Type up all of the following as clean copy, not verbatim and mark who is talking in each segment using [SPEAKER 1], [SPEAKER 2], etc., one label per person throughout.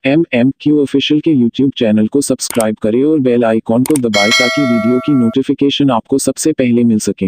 [SPEAKER 1] MMQ official के YouTube channel को subscribe करें और बेल आइकॉन को दबाएं ताकि वीडियो की नोटिफिकेशन आपको सबसे पहले मिल सके।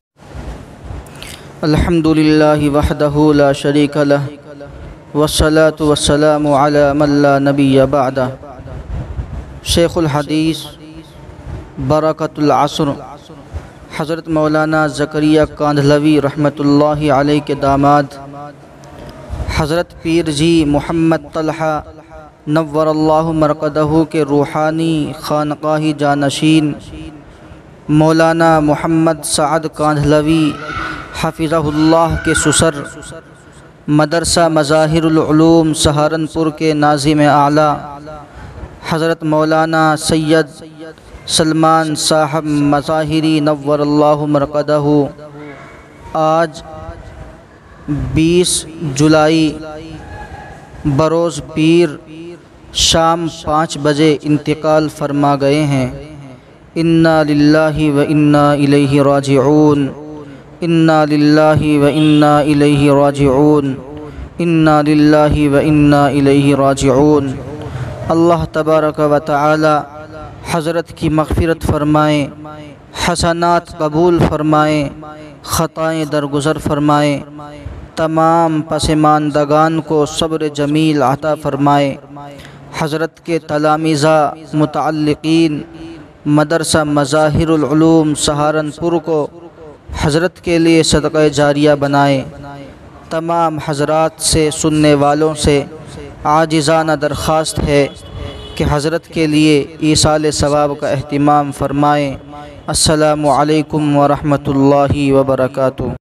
[SPEAKER 2] अल्हम्दुलिल्लाहि वहदहु ला शरीका लह वस्सलातु वस्सलामु अला मन ला नबिय्य बअदा। शेखुल हदीस बरकतुल असर हज़रत मौलाना ज़करिया कांधलवी रहमतुल्लाहि अलैह के दामाद हज़रत पीर जी मोहम्मद तलहा नव्वरल्लाहु मरकदहु के रूहानी खानकाही जानशीन मौलाना मोहम्मद सअद कांधलवी हफ़िज़हुल्लाह के सुसर मदरसा मज़ाहिरुल उलूम सहारनपुर के नाज़िम आला हज़रत मौलाना सैयद सलमान साहब मज़ाहिरी नव्वरल्लाहु मरकदहु आज 20 जुलाई बरोज़ पीर शाम 5 बजे इंतकाल फरमा गए हैं। इन्ना लिल्लाहि व इन्ना इलैहि राजिऊन, इन्ना लिल्लाहि व इन्ना इलैहि राजिऊन, इन्ना लिल्लाहि व इन्ना इलैहि राजिऊन। अल्लाह तबारक व तआला हज़रत की मग़फ़िरत फ़रमाए, हसनात कबूल फ़रमाए, ख़ताएँ दरगुज़र फ़रमाए, तमाम पसमानदगान को सब्र जमील अता फ़रमाए। हज़रत के तलामीज़ा मुतअल्लिक़ीन मदरसा मज़ाहिरुल उलूम सहारनपुर को हज़रत के लिए सदक़ा जारिया बनाए। तमाम हज़रात से सुनने वालों से आजिज़ाना दरख्वास्त है कि हज़रत के लिए ईसाल सवाब का एहतिमाम फ़रमाएँ। अस्सलामु अलैकुम व रहमतुल्लाहि व बरकातुहू।